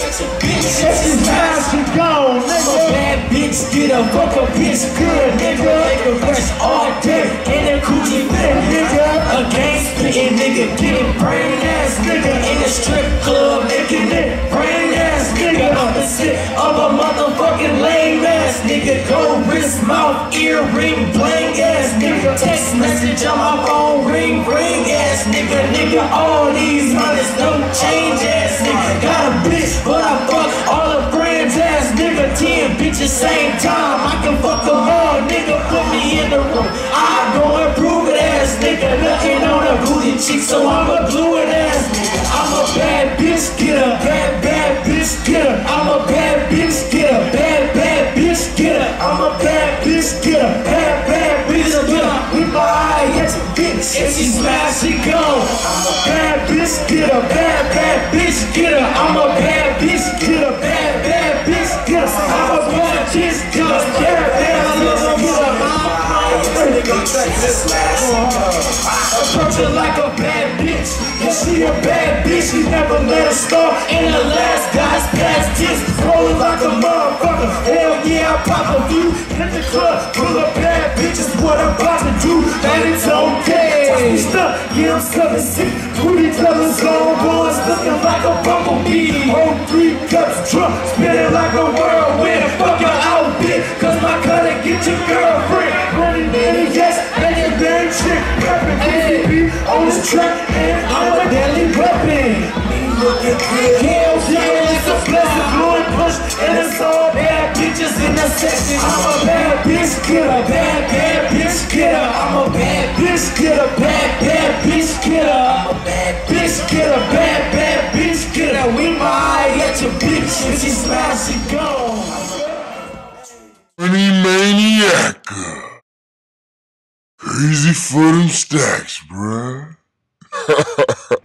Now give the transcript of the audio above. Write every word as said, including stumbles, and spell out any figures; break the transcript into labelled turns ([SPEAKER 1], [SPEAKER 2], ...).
[SPEAKER 1] bitch, she smash, she gone, nigga. I'm a bad bitch, get a fuck a bitch good, nigga. Nigga fresh all day, in a coochie fit, nigga. A gang spittin' nigga, getting brain ass nigga. In a strip club, making it brain ass nigga. Opposite of a motherfucking lame ass nigga. Gold wrist, mouth, earring, bling ass nigga. Text message on my phone, ring, ring ass nigga. Nigga, all these hundreds don't change ass nigga. Got a bitch, but I fuck all the friends ass nigga. Ten bitches same time, I can fuck them all nigga. Put me in the room, I go and prove it ass nigga. Nothing on a booty cheek, so I'm a glue it ass nigga. I'm a bad bitch getter, bad bad bitch getter. I'm a bad bitch getter, bad bad bitch getter. I'm a bad bitch getter, bad bad bitch getter. With my eye at your bitch, if she smash, she go. I'm a bad bitch getter, bad bad bitch getter. I'm a bad bitch getter, bad bad bitch getter. I'm a bad bitch getter, bad bad bitch getter. Approach her like a bad bitch. Yeah, she a bad bitch, she never let her start. In the last guy's past tense, rolling like a motherfucker. Hell yeah, I pop a few. Hit the club, full of bad bitches, what I'm about to do. And it's okay. Stuck, yeah, I'm seven six. Booty colors, long boys, looking like a bumblebee. Hold three cups, drunk, spinning like a whirlwind. Fuck your outfit, cause my cutter get your girlfriend. Running in the yes, and your damn chick. Rapping P B on this track, and I'm a deadly weapon. Me looking good. Hell yeah, it's a blessing, blowing push, and it's all bad bitches in the section. I'm a bad bitch killer, bad bad bitch killer. I'm a bad bitch killer, bad bad bitch killer. I'm a bad bitch killer, bad bad bitch killer. We my eye at your bitch, if she smash, she gone.
[SPEAKER 2] Money maniac. Crazy for them stacks, bruh.